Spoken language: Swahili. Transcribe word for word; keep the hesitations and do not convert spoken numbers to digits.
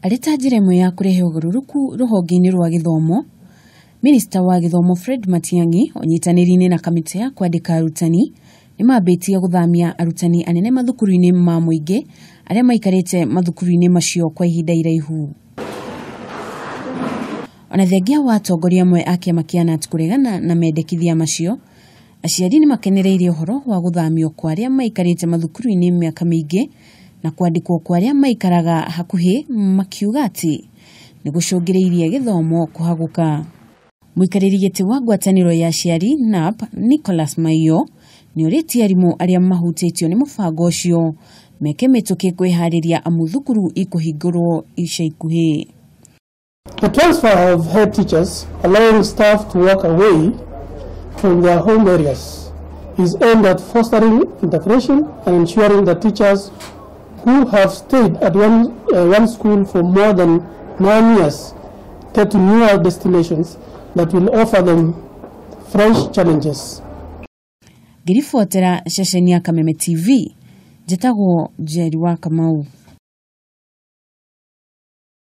Areta njira imwe ya kurehe ugururuku ruhonge-ini rwa githomo, Minister wa githomo Fred Matiang'i onyitanĩri-inĩ na kamĩtĩ ya kwandĩka arutani nimambĩtie gũthamia arutani anene mathukuru-inĩ ma mũingĩ arĩa maikarĩte mathukuru-inĩ macio kwa ihinda iraihu. Ona thengia wa atongoria amwe a kĩama kĩa KNUT kũregana na mendekithia macio, aciari nĩ makenereirie ũhoro wa gũthamio kwa arĩa maikarĩte mathukuru-inĩ mĩaka mĩingĩ na kwandĩkwo kwa arĩa maikaraga hakuhĩ, makiuga atĩ nĩ gũcũngĩrĩirie gĩthomo kũhagũka. Mũikarĩri gĩtĩ wa ngwatanĩro ya aciari N A P Nicholas Maiyo nĩ ũrĩtie arimũ arĩa mahutĩtio nĩ mũbango ũcio meke mĩtũkĩ kwĩharĩria amu thukuru ikũhingũrwo ica ikuhĩ. The transfer of head teachers, allowing staff to walk away from their home areas, is aimed at fostering integration and ensuring that teachers who have stayed at one, uh, one school for more than nine years get to newer destinations that will offer them fresh challenges. Ngiribotera ceceni ya Kameme T V, njĩtagwo Njeri wa Kamau.